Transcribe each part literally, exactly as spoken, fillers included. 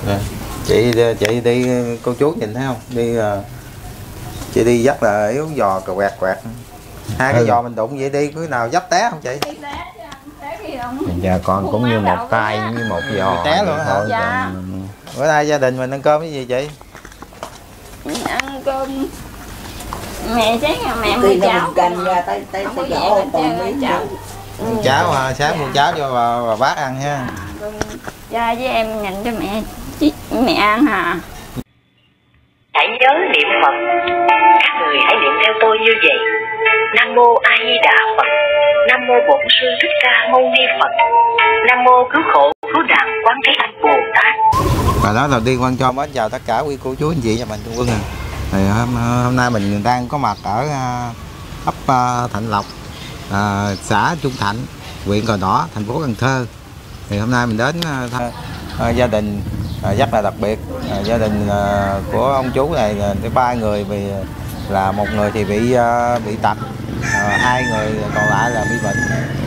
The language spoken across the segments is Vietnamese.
À. chị chị đi cô chú nhìn thấy không, đi chị đi dắt là yếu giò cà quẹt quẹt hai cái ừ. giò mình đụng vậy đi cứ nào dấp té không chị? Dạ con cũng như một tay như một giò té luôn hả? Dạ. Bữa nay gia đình mình ăn cơm cái gì chị? Ăn cơm mẹ sáng mẹ mua cháo canh ra tới tới tới chỗ còn cháo. Cháo hả? Sáng mua cháo cho bà, bà bác ăn ha. Dạ với em nhận cho mẹ mẹ ăn hả? Hãy nhớ niệm Phật. Các người hãy niệm theo tôi như vậy. Nam mô A Di Đà Phật. Nam mô Bổn Sư Thích Ca Mâu Ni Phật. Nam mô cứu khổ cứu nạn Quán Thế Âm Bồ Tát. Và đó đầu tiên Quang cho mến chào tất cả quý cô chú anh chị và mình Trung Quân. Thì hôm, hôm nay mình đang có mặt ở ấp Thạnh Lộc, à, xã Trung Thạnh, huyện Cờ Đỏ, thành phố Cần Thơ. Thì hôm nay mình đến thăm à, gia đình à, rất là đặc biệt, à, gia đình à, của ông chú này là ba người, vì là một người thì bị à, bị tật, à, hai người còn lại là bị bệnh.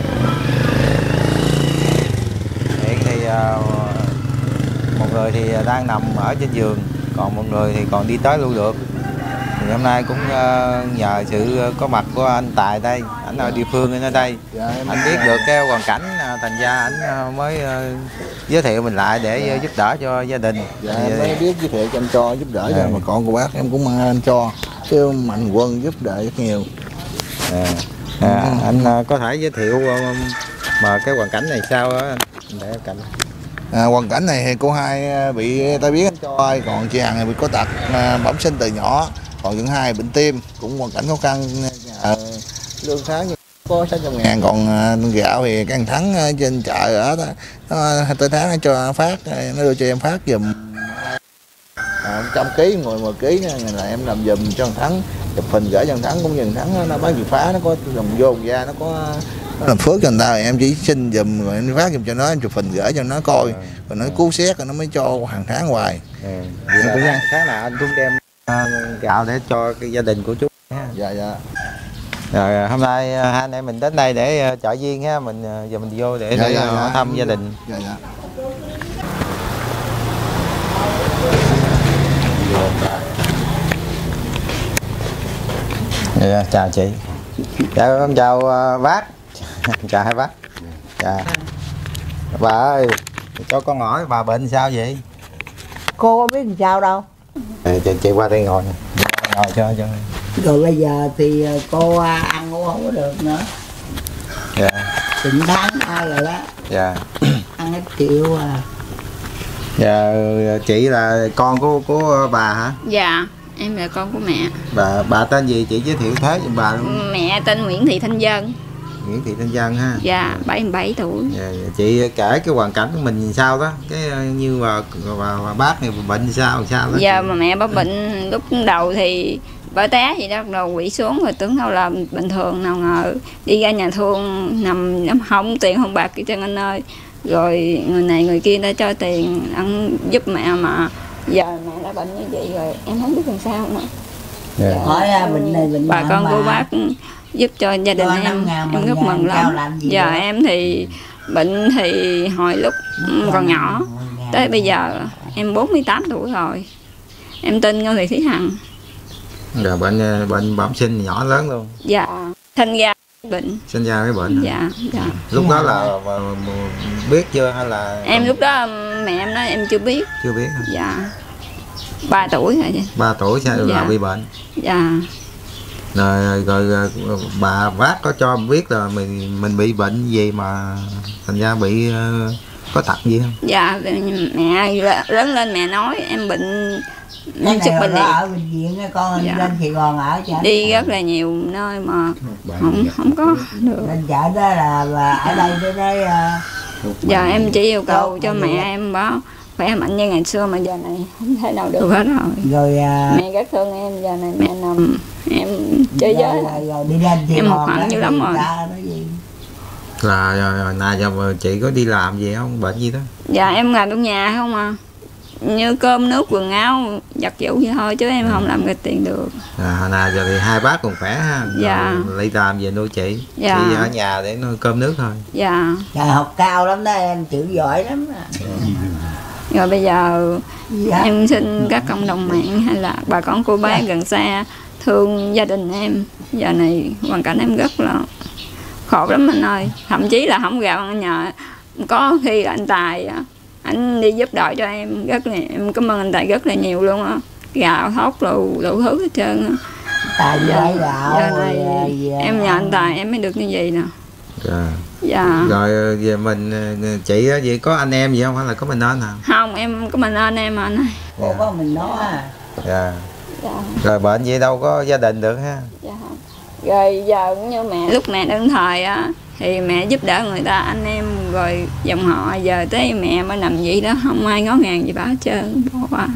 Hiện thì à, một người thì đang nằm ở trên giường, còn một người thì còn đi tới lưu được. Thì hôm nay cũng uh, nhờ sự có mặt của anh Tài đây, ảnh ở địa phương ở đây, dạ, anh biết được cái hoàn cảnh, uh, thành ra ảnh uh, mới uh, giới thiệu mình lại để dạ. uh, giúp đỡ cho gia đình. Dạ, thì, mới biết giới thiệu cho anh cho giúp đỡ dạ. cho mà con của bác em cũng mang anh cho chứ mạnh quân giúp đỡ rất nhiều. À, à, ừ. Anh uh, có thể giới thiệu uh, mà cái hoàn cảnh này sao đó anh, để em cạnh. À, hoàn cảnh này thì cô hai bị tai biến anh cho, còn chị Hằng bị có tật à, bẩm sinh từ nhỏ, còn những hai bệnh tim cũng hoàn cảnh khó khăn, à, lương tháng có sáu trăm ngàn, còn à, gạo thì căn thắng à, trên chợ ở đó tới tháng nó cho phát, nó đưa cho em phát giùm à, trăm ký mười mười ký là em làm giùm cho thắng, chụp hình gửi cho thắng, cũng như thắng nó bán gì phá, nó có đồng vô da, nó có nó làm phước cho người ta, em chỉ xin giùm rồi em phát giùm cho nó, em chụp hình gửi cho nó coi, à, rồi nó à. cứu xét rồi nó mới cho hàng tháng hoài. À, vậy cũng ăn tháng nào anh cũng đem uh, gạo để cho cái gia đình của chú. Dạ dạ. Rồi hôm nay uh, hai anh em mình đến đây để uh, chợ duyên ha, mình uh, giờ mình vô để, dạ, để dạ, uh, dạ, thăm gia đình. Dạ dạ. Dạ, chào chị. Dạ con chào uh, bác. Chào hai bác. Dạ. Bà ơi, cho con hỏi bà bệnh sao vậy? Cô có biết làm sao đâu. À, chị, chị qua đây ngồi nè. Ngồi cho cho. Rồi bây giờ thì cô ăn cũng không có được nữa. Dạ. Từng tháng ai rồi đó. Dạ. Ăn hết triệu à. Dạ, chị là con của của bà hả? Dạ, em là con của mẹ. Bà bà tên gì chị giới thiệu thế cho bà luôn. Mẹ tên Nguyễn Thị Thanh Dân. Nguyễn Thị Thanh Dân ha. Dạ, bảy mươi bảy tuổi. Dạ, chị kể cái hoàn cảnh của mình sao đó, cái như bà, bà, bà bác này bệnh sao sao đó. Giờ mà mẹ bác bệnh lúc đầu thì bà té gì đó, đầu quỵ xuống rồi tưởng đâu là bình thường, nào ngờ đi ra nhà thương nằm nằm không tiền không bạc trên anh ơi, rồi người này người kia đã cho tiền ăn giúp mẹ, mà giờ mẹ đã bệnh như vậy rồi em không biết làm sao nữa. Yeah. Hỏi bệnh này bệnh bà con cô bác giúp cho gia đình em, em rất mừng lắm. Giờ em thì bệnh thì hồi lúc còn nhỏ, tới bây giờ em bốn mươi tám tuổi rồi. Em tên Ngô Thị Thúy Hằng. Rồi bệnh bệnh bẩm sinh nhỏ lớn luôn. Dạ, sinh ra bệnh. Sinh ra cái bệnh. Dạ, dạ. Lúc đó là biết chưa hay là em lúc đó mẹ em nói em chưa biết. Chưa biết hả? Dạ. ba tuổi rồi. ba tuổi sao dạ. là bị bệnh. Dạ. Rồi, rồi, rồi bà bác có cho biết là mình mình bị bệnh gì mà thành ra bị uh, có tật gì không? Dạ, mẹ lớn lên mẹ nói em bệnh cái này bệnh ở bệnh viện con dạ. lên Sài Gòn ở chợ đi rất là nhiều nơi mà không không có được. Lên chợ đó là, là ở đây tới đây uh... giờ em chỉ yêu cầu cho mẹ em báo khỏe mạnh như ngày xưa, mà giờ này không thể nào được hết rồi. Rồi uh... mẹ rất thương em, giờ này mẹ nằm em chơi rồi, với rồi, rồi, đi lên em một khoảng dữ lắm rồi. Là rồi, rồi nè, giờ chị có đi làm gì không, bệnh gì đó? Dạ em làm trong nhà không à, như cơm nước quần áo giặt giũ vậy thôi, chứ em không làm ra tiền được. À nè, giờ thì hai bác còn khỏe ha. Dạ. Rồi lấy làm về nuôi chị. Dạ. Chị ở nhà để nuôi cơm nước thôi. Dạ. Trời học cao lắm đó, em chịu giỏi lắm. Rồi bây giờ Dạ. em xin các cộng đồng mạng hay là bà con cô bác gần xa thương gia đình em. Giờ này hoàn cảnh em rất là khổ lắm anh ơi. Thậm chí là không gạo ăn nhờ. Có khi là anh Tài anh đi giúp đỡ cho em, rất là em cảm ơn anh Tài rất là nhiều luôn á. Gạo thóc đủ đủ thứ hết trơn á. Tài Giờ, với gạo giờ này rồi, à, em nhờ anh Tài em mới được như vậy nè. Dạ. Dạ. Rồi về mình chị á, vậy có anh em gì không hay là có mình anh hả? Không, em có mình anh em anh ơi. cô có mình nó à. Dạ. Dạ. Rồi bệnh vậy đâu có gia đình được ha. Dạ. Rồi giờ cũng như mẹ lúc mẹ đơn thời á thì mẹ giúp đỡ người ta anh em rồi dòng họ, giờ tới mẹ mới nằm vậy đó, không ai ngó ngàng gì bà hết trơn, bỏ qua.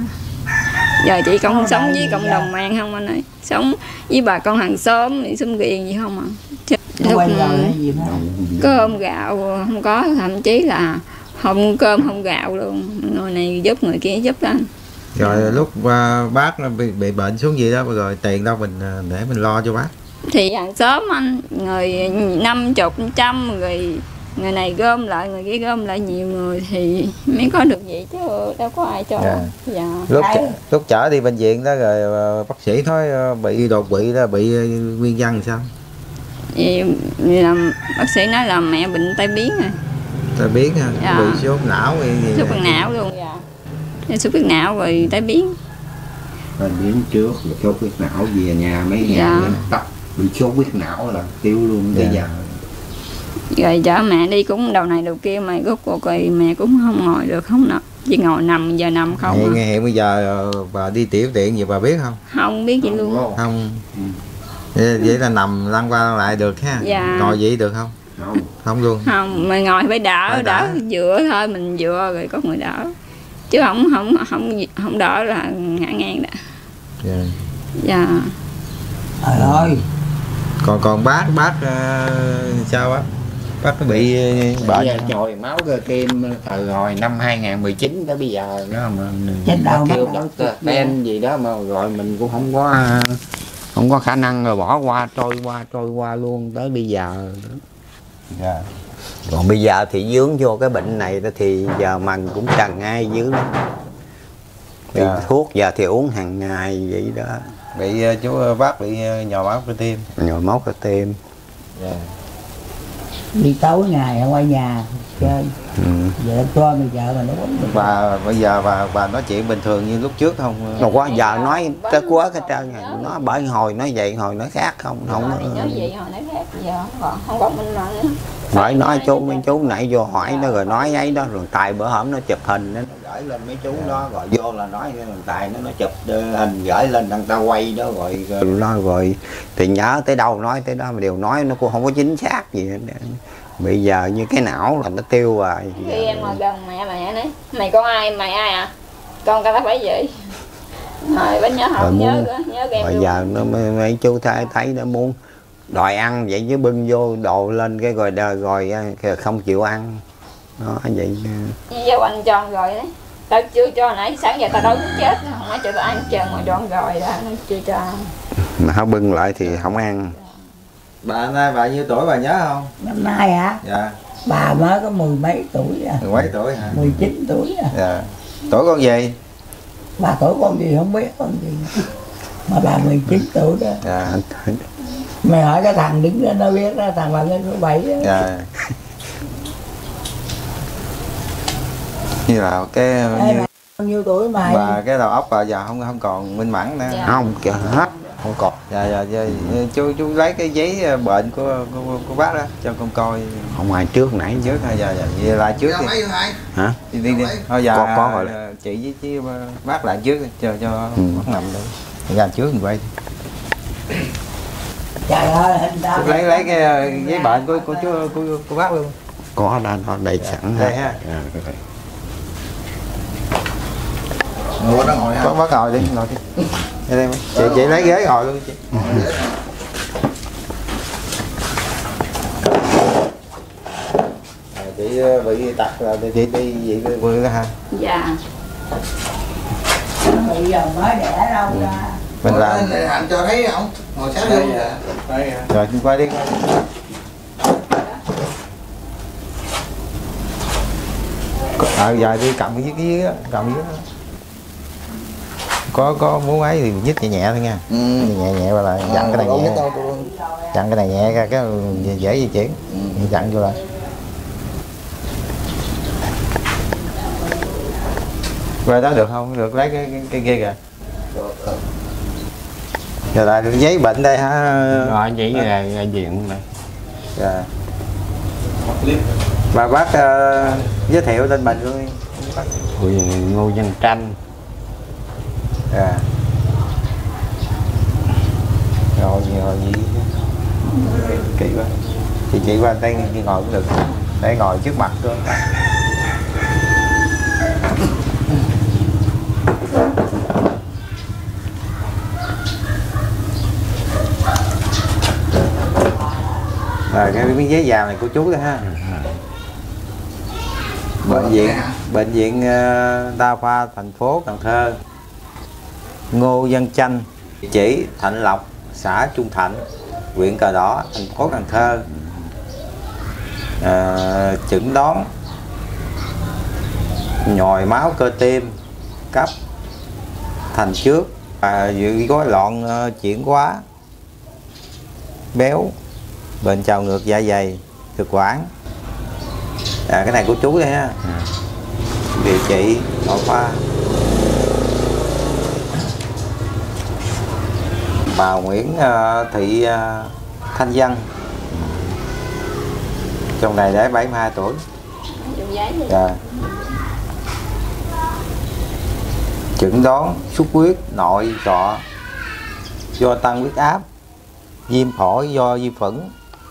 Giờ chị con sống với cộng đồng mạng không anh ơi, sống với bà con hàng xóm thì xóm riêng gì không à. Nó quay rồi hay gì đó. Cơm gạo không có, thậm chí là không cơm không gạo luôn, người này giúp người kia giúp anh. Rồi lúc uh, bác nó bị, bị bệnh xuống gì đó rồi tiền đâu mình uh, để mình lo cho bác. Thì hàng xóm anh, người năm chục trăm rồi người này gom lại người kia gom lại nhiều người thì mới có được vậy chứ đâu có ai cho. Dạ. Dạ. Lúc lúc chở đi bệnh viện đó rồi uh, bác sĩ nói uh, bị đột quỵ đó, bị uh, nguyên nhân làm sao? Vì, vì là bác sĩ nói là mẹ bệnh tai biến rồi. Tai biến ha, Dạ. bị sốt não hay gì? Sốt huyết não luôn. Dạ. Sốt huyết não rồi tai biến. Rồi biến trước rồi sốt huyết não về nhà mấy ngày Dạ. lên tập bị sốt huyết não là tiêu luôn tới Dạ. giờ. Rồi chở mẹ đi cũng đầu này đầu kia mà rốt cuộc rồi mẹ cũng không ngồi được, không nè, chỉ ngồi nằm giờ nằm không. Nghe, À. nghe hiện bây giờ uh, bà đi tiểu tiện gì bà biết không? Không biết gì luôn. Không. Vậy, vậy là nằm lăn qua lăn lại được ha. Dạ. Ngồi vậy được không? Không. Không luôn. Không, mà ngồi phải đỡ, Phải đỡ đỡ. dựa thôi, mình dựa rồi có người đỡ. Chứ không không không không đỡ là ngã ngang đó. Dạ. Dạ. Trời ơi. Còn còn bác bác uh, sao á? Bác có bị uh, Bây bệnh giờ không? nhồi máu cơ tim từ hồi năm hai không một chín tới bây giờ đó mà Chết đầu kêu mất doctor đầu. ten gì đó mà rồi mình cũng không có không có khả năng rồi bỏ qua trôi qua trôi qua luôn tới bây giờ. Dạ. Còn bây giờ thì dướng vô cái bệnh này đó thì giờ mình cũng cần ai dướng lắm. Vì Dạ. thuốc giờ thì uống hàng ngày vậy đó. Bị uh, chú uh, bác bị uh, nhồi máu cơ tim. Nhồi máu cơ tim. Dạ. Đi tối ngày ở ngoài nhà chơi. Ừ. Giờ cho bây giờ mà nó quấn được. Bà bây giờ bà bà nói chuyện bình thường như lúc trước không? Đâu có giờ nói tới quá hết trơn rồi. Nó bởi hồi nói vậy hồi nói khác không không. Thì nói vậy hồi nói khác, giờ không còn, không còn mình nói nữa. Bởi nói chú mấy chú nãy vô hỏi nó rồi nói ấy đó rồi Tài bữa hổm nó chụp hình nó gửi lên mấy chú đó rồi vô là nói cái thằng Tài nó nó chụp hình gửi lên đằng ta quay đó rồi rồi nói rồi thì nhớ tới đâu nói tới đó mà đều nói nó cũng không có chính xác gì hết. Bây giờ như cái não là nó tiêu rồi. Khi em ngồi gần mẹ mẹ nói mày con ai mày ai à, con tao phải vậy. Rồi bánh nhớ không nhớ nữa, nhớ em Bây luôn. giờ nó mấy, mấy chú thấy thấy nó muốn đòi ăn vậy chứ bưng vô đồ lên cái rồi đời rồi không chịu ăn đó vậy. Với anh tròn rồi đấy, tao chưa cho nãy sáng giờ tao đói muốn chết, không nói cho tao ăn tròn mà tròn rồi đó, nó chưa cho. Mà nó bưng lại thì không ăn. Bà nay bà nhiêu tuổi bà nhớ không? Năm nay hả? Dạ. Bà mới có mười mấy tuổi à. Mười mấy tuổi hả? Mười chín tuổi à. Dạ. Tuổi con gì? Bà tuổi con gì không biết con gì. Mà bà mười chín tuổi đó. Dạ. Mày hỏi cái thằng đứng đó nó biết đó, thằng bà lên số bảy đó. Dạ. Như là cái Ê, như, mày bao nhiêu tuổi mày? bà cái đầu óc bà giờ không không còn minh mẫn nữa. Dạ. Không kìa hết không còn. Dạ, dạ, dạ, chú chú lấy cái giấy bệnh của của, của bác đó cho con coi Không ai trước nãy trước ha. Dạ, dạ, vậy lại trước đi. hả? Đi đi đi. Thôi giờ Có- có rồi đó. chị với chứ bác lại trước đi, cho cho Ừ. bác nằm đây. Ra trước mình quay. Trời ơi, hình ta Chú lấy lấy cái ờ, giấy bệnh của của chú của, của bác luôn. Có đã nó đầy sẵn Đây hết. ha. À, rồi. Ngồi đó ngồi ha. Bác bác ngồi đi, ngồi đi. Đây, đây, chị chị lấy ghế ngồi luôn chị. À, chị ờ, bị tật là chị đi gì vừa ha. Dạ. bây giờ mới đẻ đâu ra. Mình làm Để anh cho thấy không? Ngồi sát luôn. rồi chị quay đi. Quay đi. Ờ giờ đi cầm cái dưới dưới cầm dưới có có muốn ấy thì nhích nhẹ nhẹ thôi nha. Ừ. Nhẹ nhẹ qua lại dặn cái này nhẹ, dặn cái này nhẹ ra cái dễ di chuyển. Ừ. Dặn vô lại. Rồi đó được không? Được lấy cái cái, cái kia kìa. Giờ lại được giấy bệnh đây hả? Rồi giấy ra, ra diện này. Dạ. Bà bác uh, giới thiệu tên mình luôn. Ui, Ngô Văn Tranh. Dạ. Rồi rồi gì kỳ quá. Chị chị qua đây chị ngồi cũng được. Để ngồi trước mặt luôn. Rồi cái miếng giấy vàng này của chú đó ha. Bệnh viện bệnh viện uh, đa khoa thành phố Cần Thơ. Ngô Văn Chanh, địa chỉ Thạnh Lộc, xã Trung Thạnh, huyện Cờ Đỏ, thành phố Cần Thơ. À, chẩn đoán nhồi máu cơ tim cấp thành trước, à, dự gói loạn uh, chuyển hóa béo, bệnh trào ngược dạ dày, thực quản. À, cái này của chú đây ha. Địa chỉ nội khoa. Bà Nguyễn uh, Thị uh, Thanh Văn, trong này để bảy mươi hai tuổi. Dạ. Chẩn đoán xuất huyết nội sọ do tăng huyết áp, viêm phổi do vi khuẩn,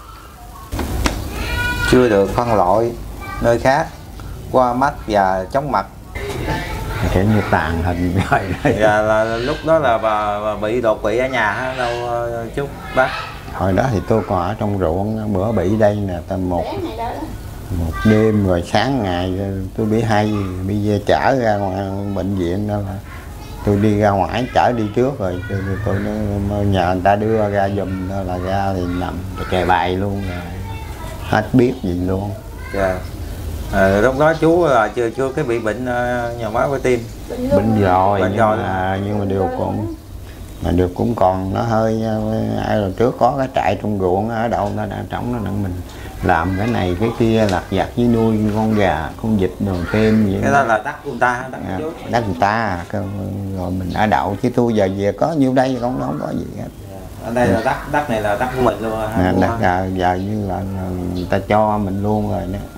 chưa được phân loại nơi khác, qua mắt và chóng mặt. Kiểu như tàn hình rồi đây. Dạ, là lúc đó là bà, bà bị đột quỵ ở nhà hả đâu chút bác? Hồi đó thì tôi còn ở trong ruộng, bữa bị đây nè, tầm một một đêm rồi sáng ngày tôi bị hay, bây giờ chở ra ngoài bệnh viện đó là tôi đi ra ngoài chở đi trước rồi tôi, tôi nhờ người ta đưa ra giùm, đó là ra thì nằm kề bài luôn rồi hết biết gì luôn. Dạ. À, lúc đó chú là chưa chưa cái bị bệnh uh, nhồi máu cơ tim. Bệnh rồi, bệnh nhưng, rồi mà, nhưng mà điều cũng mà điều cũng còn nó hơi ai rồi trước có cái trại trong ruộng ở đâu nó đã trống nó đặng mình làm cái này cái kia lặt vặt với nuôi con gà con vịt đồ thêm vậy. Cái đó là đất của người ta, đất à, của đất người ta rồi mình ở đậu chứ tôi giờ về có nhiêu đây không không có gì hết. Ở đây là đất đất này là đất của mình luôn à, đất à, giờ như là người ta cho mình luôn rồi đó.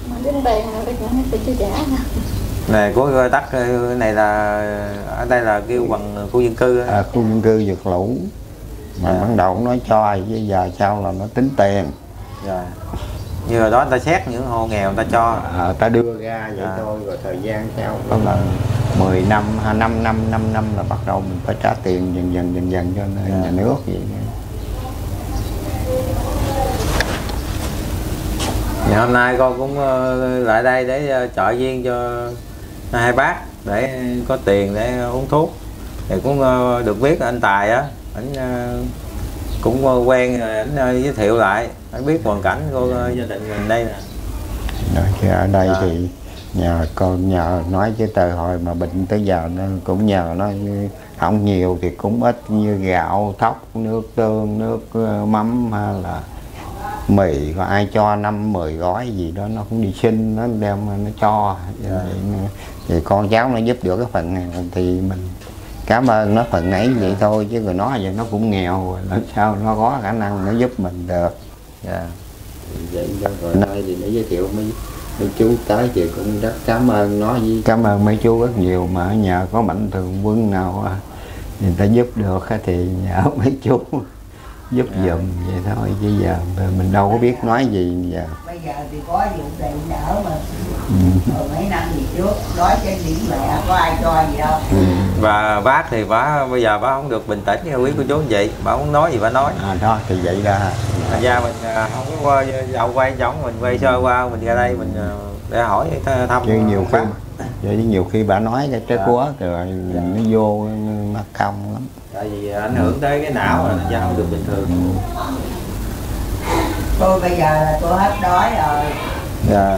Này của đất này là ở đây là kêu bằng khu dân cư. À, khu dân cư Dược Lũ mà à. Ban đầu cũng nói cho với giờ sau là nó tính tiền. Dạ. Như hồi đó người ta xét những hộ nghèo người ta cho. À, ta đưa ra vậy à. Thôi rồi thời gian sau đó là mười năm, năm năm, năm năm là bắt đầu mình phải trả tiền dần dần dần dần cho dạ. Nhà nước vậy. Ngày hôm nay con cũng lại đây để trợ duyên cho hai bác để có tiền để uống thuốc. Thì cũng được biết anh Tài á, ảnh cũng quen rồi ảnh giới thiệu lại, ảnh biết hoàn cảnh của gia đình mình đây nè. Rồi, ở đây à. Thì nhờ con nhờ nói chứ từ hồi mà bệnh tới giờ nó cũng nhờ nó không nhiều thì cũng ít như gạo, thóc, nước tương, nước mắm hay là mì, có ai cho năm mười gói gì đó nó cũng đi xin nó đem nó cho. Yeah. Thì con cháu nó giúp được cái phần này thì mình cảm ơn nó phần ấy vậy thôi, chứ người nó giờ nó cũng nghèo rồi làm sao nó có khả năng nó giúp mình được. Yeah. Vậy rồi nay thì nó giới thiệu mấy mấy chú tới thì cũng rất cảm ơn nó với cảm ơn mấy chú rất nhiều, mà ở nhà có mạnh thường quân nào người ta giúp được thì nhờ mấy chú giúp à. Giùm vậy thôi, chứ giờ mình đâu có biết nói gì giờ. Bây giờ thì có vụ đầy đỡ mà ừ. Rồi mấy năm gì trước đói trên điểm mẹ có ai cho gì đâu. Ừ. Và bác thì bác bây giờ bác không được bình tĩnh như quý cô chú vậy, bác không nói gì bác nói. À đó thì vậy ra. Thành ra mình không có dạo quay giống mình quay sơ qua mình ra đây mình để hỏi thăm. Chứ nhiều khi vậy nhiều khi bà nói cái trái cua rồi dạ. Nó vô mắt không lắm. Tại vì ảnh hưởng tới cái não là do không được bình thường. Tôi bây giờ là tôi hết đói rồi. Dạ.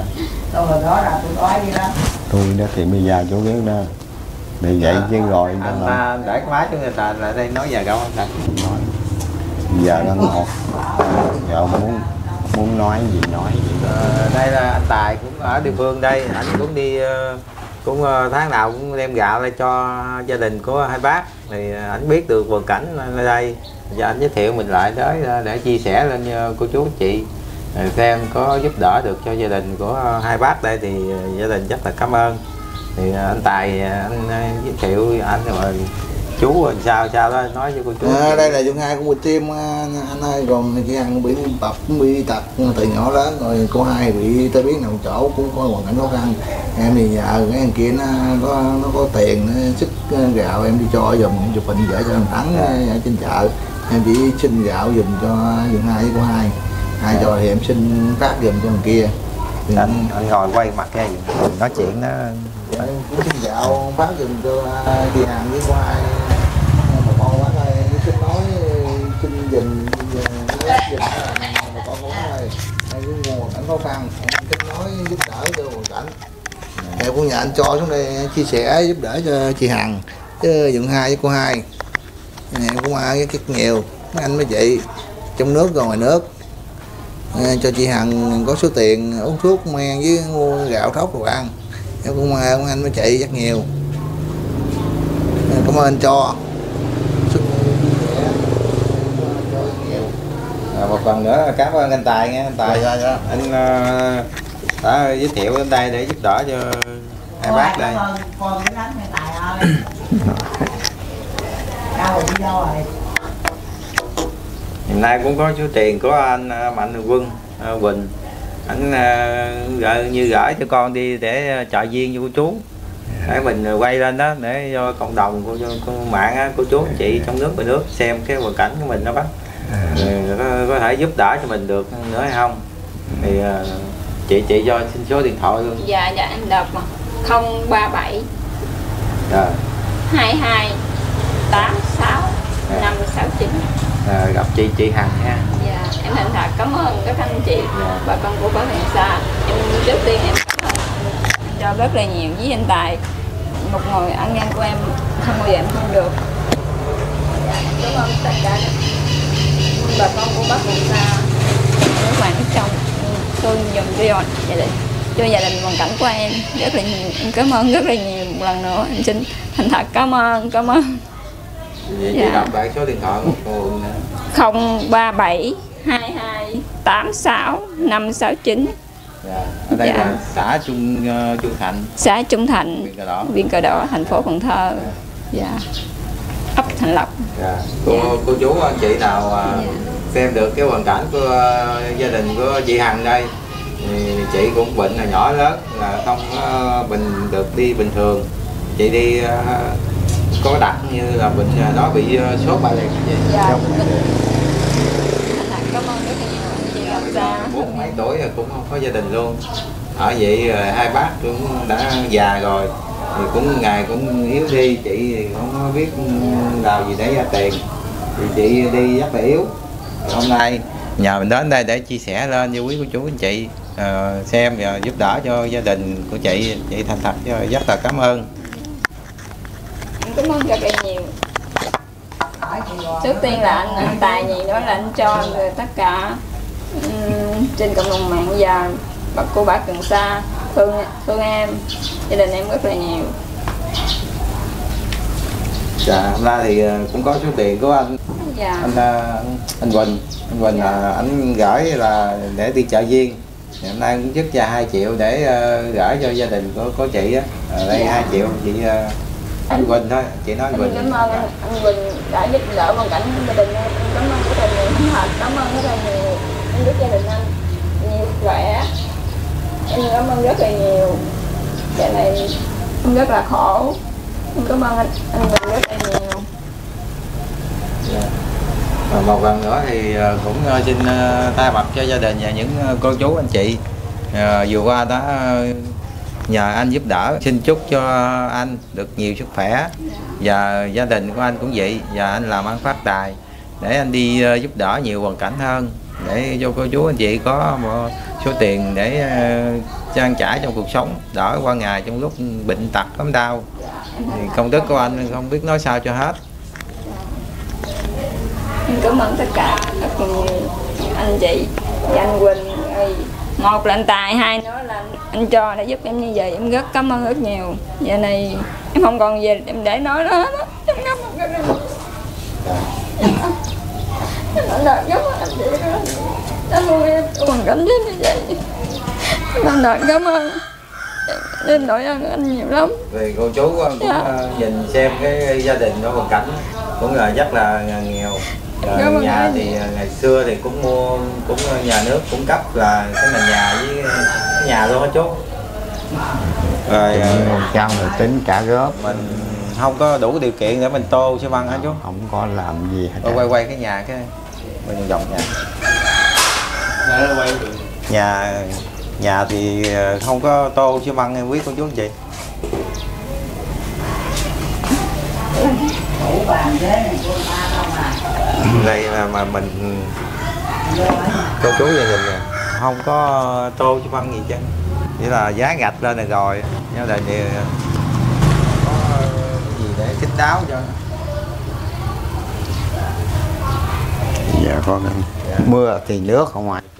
Tôi hồi đó là tôi đói đi lắm. Tôi đó thì bây giờ chú biết đó. Để vậy chứ rồi đó Anh là ta để cái máy cho người ta lại đây nói giờ đâu anh ta. nói. Giờ nó ngọt. Giờ muốn muốn nói gì nói gì. Ờ, đây là anh Tài cũng ở địa phương đây, anh cũng đi cũng tháng nào cũng đem gạo lên cho gia đình của hai bác, thì anh biết được hoàn cảnh ở đây, giờ anh giới thiệu mình lại tới để chia sẻ lên cô chú chị xem có giúp đỡ được cho gia đình của hai bác đây, thì gia đình rất là cảm ơn. Thì anh Tài anh giới thiệu anh rồi chú làm sao sao đó nói cho cô chú. À, đây là Dung Hai cũng bị tim anh ơi, còn chị Hằng bị bập bị tật từ nhỏ lớn rồi, cô Hai bị tai biến nằm chỗ cũng có hoàn cảnh khó khăn. Em thì nhờ cái thằng kia nó có nó có tiền nó sức gạo em đi cho giùm, em chụp hình gửi cho thằng Thắng ở trên chợ, em chỉ xin gạo giùm cho Dung Hai với cô Hai, hai cho thì em xin phát giùm cho thằng kia. Thì anh, anh ngồi quay mặt ra nói chuyện đó. em cũng xin gạo phát giùm cho chị Hằng với cô Hai. Mà con quá đây xin nói xin dùm dùm mà con cũng nói đây cái nguồn cảnh khó khăn, em xin nói giúp đỡ cho hoàn cảnh. Em cũng nhờ anh cho xuống đây chia sẻ giúp đỡ cho chị Hằng chứ Dượng Hai với cô Hai. Em cũng ai cái nghèo mấy anh mấy chị trong nước rồi ngoài nước, cho chị Hằng có số tiền uống thuốc men với mua gạo thóc đồ ăn. Em cũng mời ông anh mấy chị rất nhiều, cảm ơn anh cho. À, một lần nữa cảm ơn anh Tài nha, anh Tài dạ, dạ. anh uh, đã giới thiệu đến đây để giúp đỡ cho hai bác đây. Cảm ơn con cái lắm Tài ơi. Đâu rồi đi đâu rồi? Hiện nay cũng có số tiền của anh Mạnh Quân uh, Quỳnh, anh uh, gửi, như gửi cho con đi để trợ viên cho cô chú, để mình quay lên đó để cho cộng đồng của, của mạng á, cô chú anh chị trong nước ngoài nước xem cái hoàn cảnh của mình đó bác. Rồi có, có thể giúp đỡ cho mình được nữa hay không, thì uh, chị chị cho xin số điện thoại luôn. Dạ dạ em đọc mà không ba bảy Rồi. hai hai tám sáu năm sáu chín. À, gặp chị chị Hằng nha. Dạ em thành thật cảm ơn các anh chị, Dạ. bà con của bảo hiểm xa. Em trước tiên em cảm ơn anh cho rất là nhiều với anh Tài, một người ăn năn của em không bao giờ em không được. Dạ, em cảm ơn tất cả bà con của bác Hùng Sa, các bạn trong tôi dùng cho gia đình, cho gia đình hoàn cảnh của em rất là nhiều. Em cảm ơn rất là nhiều, một lần nữa em xin thành thật cảm ơn cảm ơn. Vậy Dạ. chị đọc lại số điện thoại một nguồn nữa. không ba bảy hai hai tám sáu năm sáu chín. Dạ. Ở đây Dạ. là xã Trung uh, Trung Thạnh, Xã Trung Thạnh, huyện Cờ Đỏ, huyện Cờ Đỏ, thành phố Cần Thơ. Dạ. Ấp Thành Lộc. Dạ. Cô, Dạ. cô chú anh chị nào uh, Dạ. xem được cái hoàn cảnh của uh, gia đình của chị Hằng đây, thì chị cũng bệnh là nhỏ lớn là không uh, bình được đi bình thường, chị đi uh, có đặt như là bệnh uh, đó bị uh, sốt bại liệt gì. Dạ. Thành thật cảm ơn rất là nhiều anh chị Cần Sa. Bốn mấy tuổi rồi cũng không có gia đình luôn, ở vậy rồi hai bác cũng đã già rồi thì cũng ngày cũng yếu đi, chị thì không có biết làm gì để ra tiền, thì chị đi rất là yếu. Hôm nay nhờ mình đến đây để chia sẻ lên với quý cô chú anh chị uh, xem và giúp đỡ cho gia đình của chị, chị thành thật rất là cảm ơn. Em cảm ơn rất là nhiều. Trước tiên là anh, anh Tài gì đó là anh cho tất cả um, trên cộng đồng mạng và bà cô bác Cần Sa thương thương em, gia đình em rất là nhiều. Dạ, hôm nay thì cũng có số tiền của anh Dạ. anh anh Quỳnh, anh Quỳnh là anh gửi là để đi chợ viên. Thì hôm nay cũng giúp ra hai triệu để uh, gửi cho gia đình của của chị á. Ở đây Dạ. hai triệu chị uh, anh Quỳnh thôi, chị nói anh Quỳnh. Em cảm ơn anh, anh Quỳnh đã giúp đỡ hoàn cảnh gia đình em. Em cảm ơn rất là nhiều, thành thật cảm ơn rất là nhiều. Em giúp gia đình anh nhiều khỏe. Em cảm ơn rất là nhiều. Giờ này em rất là khổ. Em cảm ơn anh, anh Quỳnh rất là nhiều. Dạ. Và một lần nữa thì cũng xin thay mặt cho gia đình và những cô chú anh chị uh, vừa qua đã nhờ anh giúp đỡ, xin chúc cho anh được nhiều sức khỏe và gia đình của anh cũng vậy, và anh làm ăn phát tài để anh đi uh, giúp đỡ nhiều hoàn cảnh hơn, để cho cô chú anh chị có một số tiền để uh, trang trải trong cuộc sống, đỡ qua ngày trong lúc bệnh tật ốm đau. Thì công đức của anh không biết nói sao cho hết. Em cảm ơn tất cả các anh chị và anh Quỳnh. Một là anh Tài, hai nữa là anh Cho đã giúp em như vậy, em rất cảm ơn rất nhiều. Giờ này em không còn gì em để nói nữa hết. Em cảm ơn các anh. Em đã cảm ơn anh chị nữa. Đã nuôi em hoàn cảnh như vậy. Em đã cảm ơn. Nên đội ơn anh nhiều lắm. Vì cô chú cũng dạ. nhìn xem cái gia đình nó hoàn cảnh cũng là rất là nghèo. Rồi nhà anh. Thì ngày xưa thì cũng mua cũng nhà nước cũng cấp là cái nền nhà với cái nhà luôn á chú. Rồi một trăm là tính trả góp, mình không có đủ điều kiện để mình tô xi măng hả chú? Không có làm gì hết. Quay quay cái nhà cái mình vòng nhà. Nhà nhà thì không có tô xi măng em biết cô chú anh chị. Đây là mà mình cô chú gia đình nè, không có tô xi măng gì chứ, chỉ là giá gạch lên này rồi, nhưng là thì có cái gì để kín đáo cho. Dạ có dạ. Mưa thì nước không ai.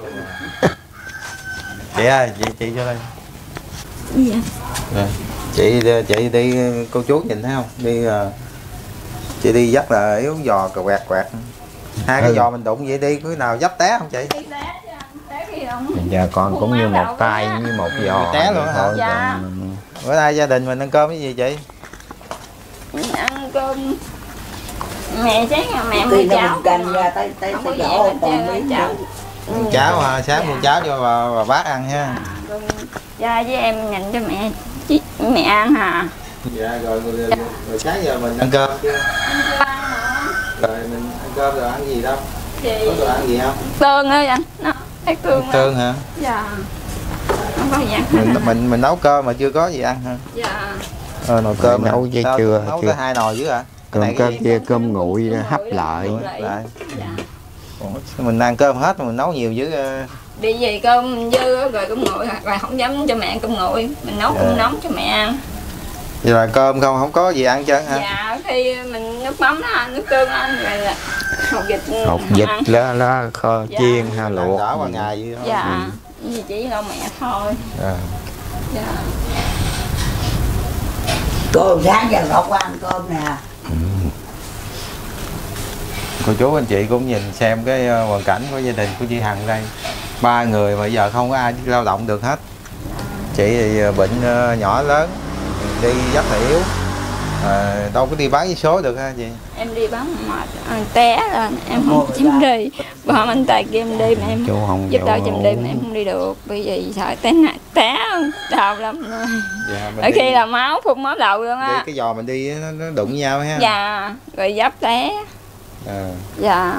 Chị ơi, chị chị cho đây. Dạ. Rồi. Chị chị đi cô chú nhìn thấy không? Đi chị đi dắt là yếu giò cà quẹt quẹt. Hai cái ừ. giò mình đụng vậy đi, cứ nào dấp té không chị? Giờ con cũng như một tay như một giò. Té luôn hả? Dạ. Bữa nay gia đình mình ăn cơm cái gì chị? Mình ăn cơm mẹ sáng là mẹ mua cháo. Canh ra tới tới tới chỗ còn cháo. Cháo mà sáng mua cháo cho bà, bà bác ăn ha. Dạ với em nhận cho mẹ mẹ ăn hả? Dạ rồi rồi, rồi, rồi sáng giờ mình ăn cơm chưa? Rồi mình ăn cơm rồi ăn gì đâu? Chị... Có đồ ăn gì không? Tương ơi anh. Nó cái tương. Tương hả? Dạ. Không có gì ăn. Mình mình mình nấu cơm mà chưa có gì ăn hả? Dạ. Ờ nồi cơm nấu chứ chưa nấu chưa. Tới hai nồi chứ hả? Cơm cơm kia cơm nguội hấp lại. lại. Dạ. Mình ăn cơm hết mà mình nấu nhiều dữ. Đi về cơm dư rồi cơm nguội rồi không dám cho mẹ ăn cơm nguội, mình nấu cơm dạ. nóng cho mẹ ăn. Vậy là cơm không không có gì ăn chứ hả? Dạ khi mình nước mắm đó anh, nước tương anh rồi là hột vịt. Hột vịt lá lá kho dạ. chiên hay luộc. Đỡ qua ngày vậy thôi. Dạ. Ừ. Gì chỉ lo mẹ thôi. À. Dạ. Cô sáng giờ không có ăn cơm nè. Ừ. Cô chú anh chị cũng nhìn xem cái hoàn cảnh của gia đình của chị Hằng đây. Ba người mà giờ không có ai lao động được hết. Chị thì bệnh nhỏ lớn, đi rất là yếu, à, đâu có đi bán với số được ha chị? Em đi bán mệt, ăn té lên, em không dám đi. Bọn anh Tài kia em đi mà em giúp đỡ chùm đi mà em không đi được. Bởi vì sợ té nặng, té đau lắm rồi. Dạ, ở khi là máu, phun máu đầu luôn á. Cái giò mình đi nó, nó đụng nhau ha? Dạ, rồi dấp té. À. Dạ.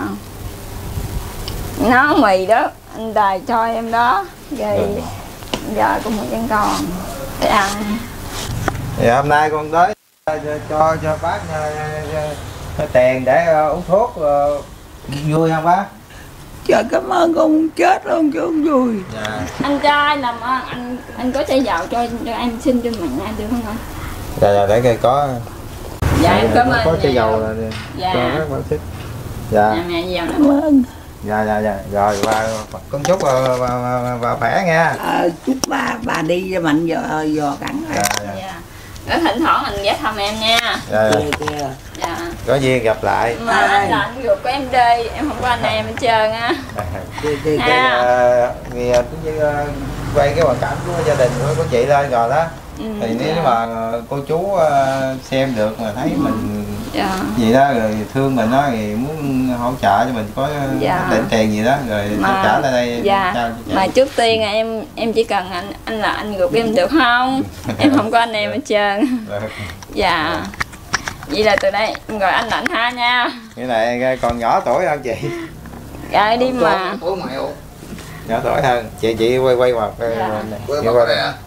Nó mì đó, anh Tài cho em đó. Rồi ừ. giờ cũng một vẫn còn để ăn. Dạ hôm nay con tới cho cho bác uh, tiền để uh, uống thuốc uh, vui không bác? Trời cảm ơn con chết luôn chứ không vui. Dạ. Anh trai làm ơn anh anh có chai dầu cho cho em xin cho mình nha được không anh? Dạ dạ để coi có. Dạ em cảm ơn. Có chai dầu là dạ. cho bác bác thích. Dạ. Dạ mẹ dầu cảm ơn. Dạ dạ dạ rồi và con chúc và, và, và khỏe nha. À, chúc ba bà đi cho mạnh giò giò cắn. Dạ, dạ. Dạ. Để thỉnh thoảng mình ghé thăm em nha. Dạ. Kìa, kìa. Dạ. Có duyên gặp lại. Mà anh là anh ruột của em đi, em không có anh em hết trơn á. Cái vì quay cái hoàn cảnh của gia đình của, của chị lên rồi đó. Ừ, thì nếu dạ. mà cô chú xem được mà thấy mình dạ. gì đó rồi thương mình đó thì muốn hỗ trợ cho mình có dạ. định tiền gì đó rồi mà, trả lại đây dạ. trao cho mà trước tiên em em chỉ cần anh anh là anh ruột em được không? Em không có anh em hết trơn. Dạ. Vậy là từ đây rồi anh lạnh ha nha. Cái này còn nhỏ tuổi hơn chị. Dạ đi mà. Nhỏ tuổi hơn. Chị chị quay quay mặt. Dạ. Quay mặt đây à.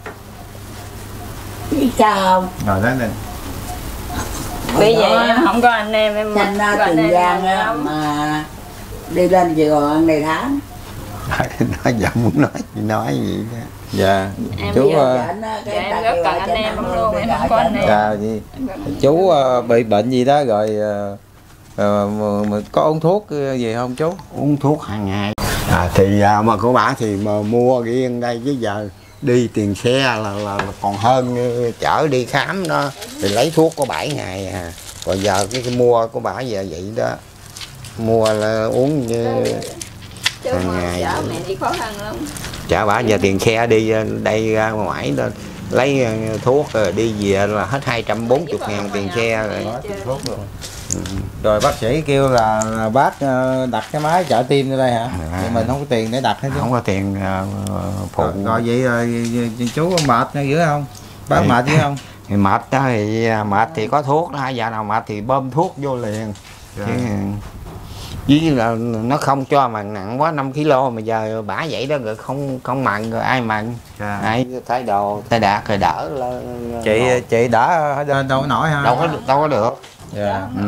Chào. Ngồi đó lên. Bởi vậy em không có anh em em Sanh ra Tiền Giang á mà đi lên Sài Gòn ăn này tháng. Nói giờ muốn nói gì nói gì đó. Dạ Em chú bây giờ ờ, dạ, em rất cần anh em lắm luôn, em không có anh em. dạ gì chú ờ, bị bệnh gì đó rồi ờ, ờ, mà, mà có uống thuốc gì không chú? Uống thuốc hàng ngày. À, thì à, mà của bà thì mà mua riêng đây chứ giờ đi tiền xe là, là, là còn hơn chở đi khám đó thì lấy thuốc có bảy ngày à. Còn giờ cái, cái mua của bà giờ vậy đó, mua là uống như Chứ hàng mà ngày. chở mẹ đi khó khăn lắm. Chở bà giờ tiền xe đi đây ra ngoài đó lấy thuốc rồi đi về là hết hai trăm bốn mươi ngàn tiền xe rồi. Thuốc luôn. Rồi bác sĩ kêu là, là bác đặt cái máy trợ tim ở đây hả? À. Thì mình không có tiền để đặt hết chứ. Không có tiền uh, phụ. Rồi, rồi vậy rồi chú mệt dữ không? Bác Thì- mệt dữ không? Thì mệt đó thì mệt thì có thuốc đó, giờ nào mệt thì bơm thuốc vô liền. Dạ. Chứ với là nó không cho mà nặng quá năm ki lô mà giờ bả vậy đó rồi không không mặn rồi ai mặn. Dạ. Ai thay đồ tay đạt rồi đỡ là Chị chị đã đâu có nổi ha? đâu có đâu có được. Dạ. Ừ.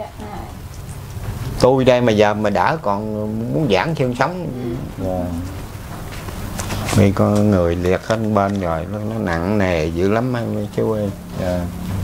Tôi đây mà giờ mà đỡ còn muốn giãn xương sống. Dạ. Vì con người liệt hết bên rồi nó, nó nặng nề dữ lắm anh chú ơi. Dạ.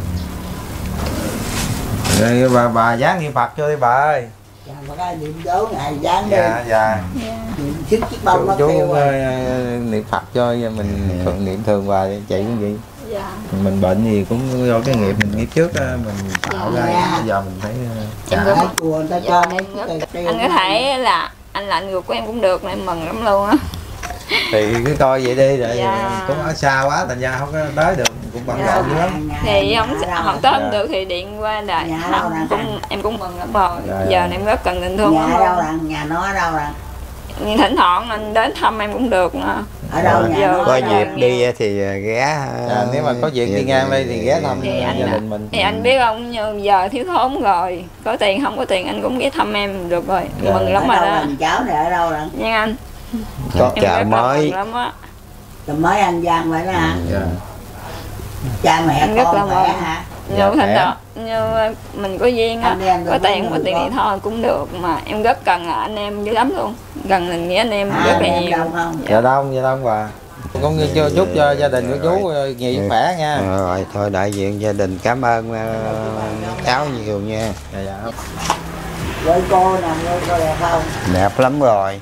Rồi bà bà dán niệm Phật cho đi bà ơi. Dạ, mà cái niệm dấu ngày dán đi. Dạ dạ. Niệm sức chiếc bông Chú, nó chú kêu uh, rồi. niệm Phật cho mình thuận niệm thường hoài chị cũng vậy. Dạ. Mình bệnh gì cũng do cái nghiệp mình nghiệp trước á, mình tạo ra Dạ. bây giờ mình phải Em trả. rất- Ở chùa người ta Dạ, cho em mấy rất- cái cây anh có thể là anh lạnh ruột của em cũng được, em mừng lắm luôn á. Thì cứ coi vậy đi rồi Dạ. cũng ở xa quá thành ra không có tới được, cũng bận Dạ. rộn lắm. Thì không không tới Dạ. không được thì điện qua đài Nhà không, đâu nè? cũng em cũng mừng lắm rồi. Dạ, Giờ dạ. này em rất cần tình thương Nhà lắm ở đâu luôn. rằng, nhà nó ở đâu rằng? Nhưng thỉnh thoảng anh đến thăm em cũng được nữa. Ở đâu Rồi, nhà giờ nó? Có ở đâu? dịp đi thì ghé. Dạ, nếu mà có việc đi ngang đây thì ghé thăm Thì anh- gia đình mình. Thì anh biết không, như giờ thiếu thốn rồi, có tiền không có tiền anh cũng ghé thăm em được rồi, Dạ. mừng Ở lắm rồi đâu đó. rằng? Cháu này ở đâu rằng? Nha anh. Có Em chợ rất là mới. mừng lắm á. Rồi mới anh Giang vậy đó hả? Dạ. Cha mẹ Em rất là con khỏe mừng. hả? Như Dạ, thành khỏe. đó, như mình có duyên á, Anh em có được tiền mấy có người tiền con? thì thôi cũng được, mà em rất cần là anh em dữ lắm luôn, gần mình nghĩa anh em À, rất anh là em nhiều. đông không? Dạ đông, dạ đông bà. Cũng như cho chúc cho gia đình của chú nhiều sức khỏe nha. Rồi thôi đại diện gia đình cảm ơn uh, cháu nhiều nha. Dạ dạ. Với cô nè, với cô đẹp không? Đẹp lắm rồi.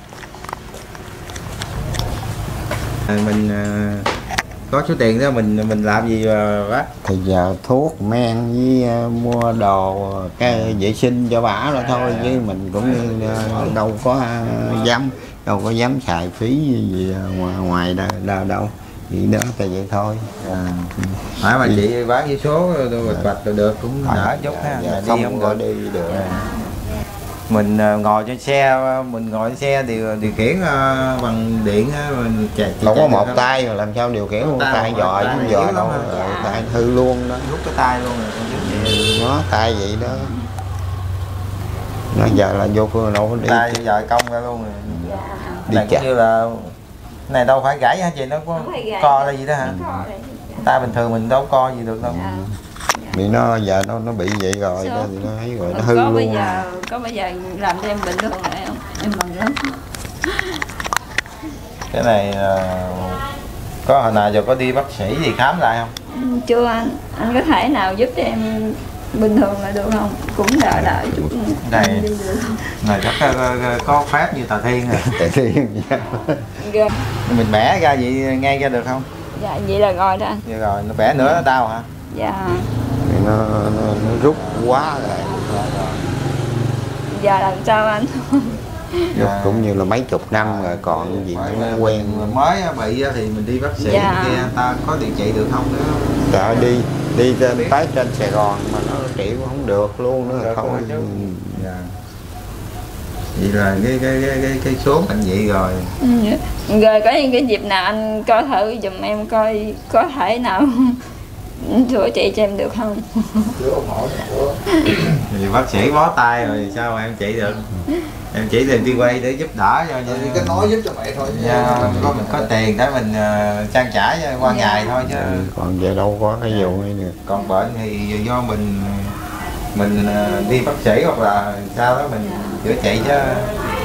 Mình ờ, có số tiền đó mình mình làm gì mà bác? Thì giờ thuốc men với uh, mua đồ cái vệ sinh cho bả rồi thôi chứ mình cũng uh, đâu có uh, dám đâu có dám xài phí gì uh, ngoài, ngoài đâu, đâu đâu vậy đó thì vậy thôi. À. Hỏi mà chị bán với số tôi bạch bạch được cũng đỡ chút ha. Dạ, Mà đi không, không có được. đi được. Mình ờ, ngồi trên xe, mình ngồi trên xe điều điều khiển ờ, bằng điện á, mình chạy chị Không có chạy một được không? tay mà làm sao điều khiển một Tay tay một dò tay chứ yếu dò lắm đâu hả? rồi tay hư luôn đó. Rút cái tay luôn rồi con giúp chị. Nó tay vậy đó. Nó giờ là vô phương đâu có đi. Tay giờ cong ra luôn rồi. Đi Này chợ. cũng như là này đâu phải gãy hả chị, nó có Không phải gãy. co ra gì đó hả? Tay bình thường mình đâu co gì được đâu. Vì nó giờ nó nó bị vậy rồi đó thì nó thấy rồi nó hư Có bây luôn. giờ có bây giờ làm cho em bình thường lại không? Em mừng lắm. Cái này ờ, có hồi nào giờ có đi bác sĩ gì khám lại không? Chưa anh, anh có thể nào giúp cho em bình thường là được không? Cũng đợi đợi chút nữa. Này. Em đi được không? Này chắc có, có phép như tà thiên rồi. Tại thiên Ghê. Mình bẻ ra vậy ngay ra được không? Dạ vậy là rồi đó anh. Vậy rồi nó bẻ nữa nó đau hả? Dạ. thì nó, nó, nó rút quá rồi. Giờ làm sao anh? Rút cũng như là mấy chục năm rồi còn gì nó quen. Mình mới bị thì mình đi bác sĩ Dạ. kia ta có điều trị được không nữa? Trời ơi, đi đi trên tới trên Sài Gòn mà nó trị cũng không được luôn nữa Được không. luôn chứ. Dạ. Vậy là cái cái cái cái, cái số bệnh vậy rồi. Ừ. Rồi có những cái dịp nào anh coi thử giùm em coi có thể nào chữa trị cho em được không? Thì bác sĩ bó tay rồi sao mà em trị được? Em chỉ tìm đi quay để giúp đỡ cho Thì cái nói giúp cho mẹ thôi. dạ, có mình có tiền để mình uh, trang trải qua Dạ. ngày thôi chứ. Còn giờ đâu có cái vụ này nè. Còn bệnh thì do mình mình uh, đi bác sĩ hoặc là sao đó mình chữa trị chứ.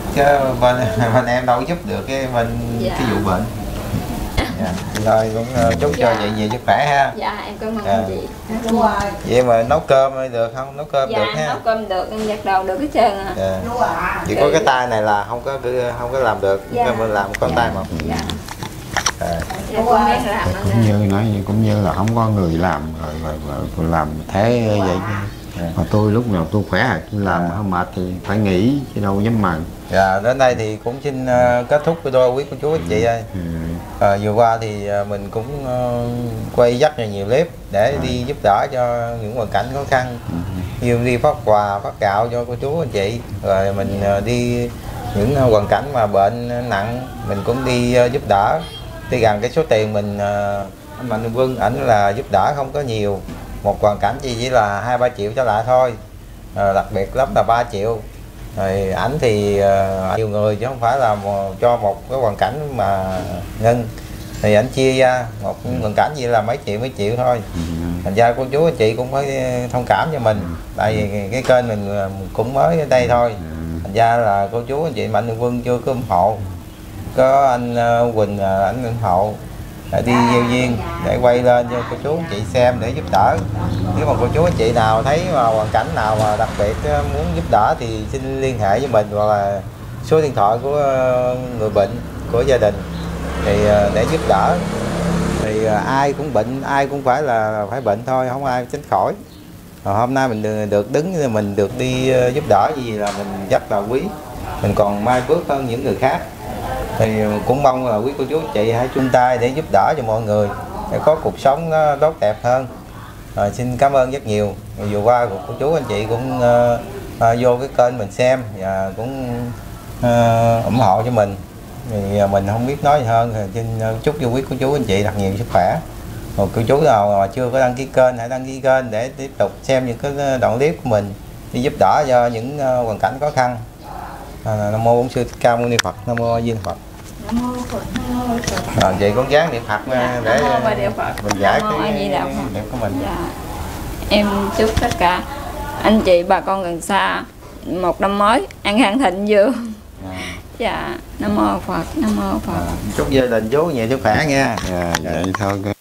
chứ bên bên em đâu có giúp được cái bên Dạ. cái vụ bệnh. Dạ. Rồi cũng uh, chúc cho Dạ. chị nhiều sức khỏe ha. Dạ em cảm ơn Dạ. anh chị. Chú ơi, Vậy mà nấu cơm được không? Nấu cơm Dạ được nấu ha. cơm được, em giặt đồ được hết trơn à. Dạ. chú à. Chỉ có cái tay này là không có không có làm được, Dạ. mình làm con tay một. Dạ. Dạ. Dạ, cũng biết làm anh Cũng nè. như nói cũng như là không có người làm rồi, rồi, rồi, rồi làm thế vậy. Dạ. Mà tôi lúc nào tôi khỏe tôi làm không mệt thì phải nghỉ chứ đâu dám mần. Dạ, đến đây thì cũng xin uh, kết thúc video quý cô chú anh chị ơi. Ừ. À, vừa qua thì uh, mình cũng uh, quay rất là nhiều clip để đi giúp đỡ cho những hoàn cảnh khó khăn, như đi phát quà, phát gạo cho cô chú anh chị, rồi mình uh, đi những uh, hoàn cảnh mà bệnh nặng mình cũng đi uh, giúp đỡ. Tuy rằng cái số tiền mình uh, anh Mạnh Thường Quân ảnh là giúp đỡ không có nhiều, một hoàn cảnh chỉ chỉ là hai ba triệu trở lại thôi, à, đặc biệt lắm là ba triệu. Rồi ảnh thì uh, nhiều người chứ không phải là một, cho một cái hoàn cảnh mà ngân thì ảnh chia ra một hoàn cảnh gì là mấy triệu mấy triệu thôi. Thành ra cô chú anh chị cũng phải thông cảm cho mình, tại vì cái kênh mình cũng mới ở đây thôi. Thành ra là cô chú anh chị Mạnh Thường Quân chưa có ủng hộ, có anh uh, Quỳnh uh, ảnh ủng hộ để đi gieo duyên để quay lên cho cô chú anh chị xem để giúp đỡ. Nếu mà cô chú anh chị nào thấy mà hoàn cảnh nào mà đặc biệt muốn giúp đỡ thì xin liên hệ với mình, hoặc là số điện thoại của người bệnh của gia đình thì để giúp đỡ. Thì ai cũng bệnh, ai cũng phải là phải bệnh thôi, không ai tránh khỏi. Rồi hôm nay mình được đứng, mình được đi giúp đỡ gì là mình rất là quý, mình còn mai phước hơn những người khác. Thì cũng mong là quý cô chú anh chị hãy chung tay để giúp đỡ cho mọi người để có cuộc sống nó tốt đẹp hơn. Rồi, xin cảm ơn rất nhiều. Vừa qua cô chú anh chị cũng uh, uh, vô cái kênh mình xem và cũng uh, ủng hộ cho mình. Thì uh, mình không biết nói gì hơn, thì xin uh, chúc cho quý cô chú anh chị thật nhiều sức khỏe. Rồi cô chú nào mà chưa có đăng ký kênh hãy đăng ký kênh để tiếp tục xem những cái đoạn clip của mình đi giúp đỡ cho những uh, hoàn cảnh khó khăn. À, Nam mô Bổn Sư Thích Ca Mâu Ni Phật. Nam mô A Di Đà Phật. Nam mô Phật, Nam mô Phật. Rồi chị cũng dán niệm Phật Dạ, để Nam mô Địa Phật. mình giải Nam mô A Di Đà cái Phật. niệm của mình. Dạ. Em chúc tất cả anh chị bà con gần xa một năm mới an khang thịnh vượng. À. Dạ, Nam mô Phật, Nam mô Phật. À, chúc gia đình chú nhiều sức khỏe nha. Dạ, vậy thôi.